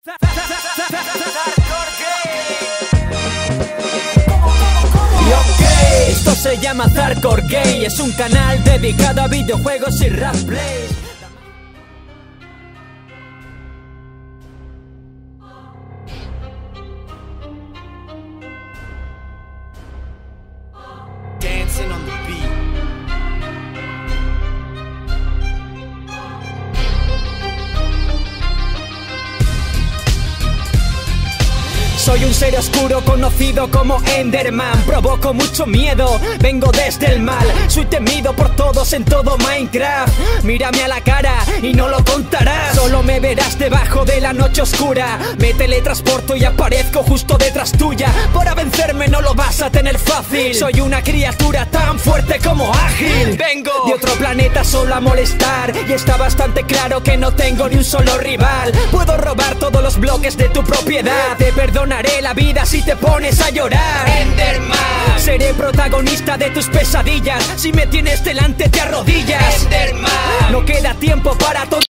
Esto se llama Hardcore Gay, es un canal dedicado a videojuegos y rap plays. Dancing on the beat. Soy un ser oscuro conocido como Enderman. Provoco mucho miedo, vengo desde el mal. Soy temido por todos en todo Minecraft. Mírame a la cara y no lo contarás. Solo me verás debajo de la noche oscura. Me teletransporto y aparezco justo detrás tuya. Para vencerme no lo vas a tener fácil. Soy una criatura tan fuerte como ágil. Vengo de otro planeta solo a molestar. Y está bastante claro que no tengo ni un solo rival. Puedo robar todos los bloques de tu propiedad. Te perdonaré la vida si te pones a llorar. Enderman, seré protagonista de tus pesadillas. Si me tienes delante te arrodillas. Enderman, no queda tiempo para todo.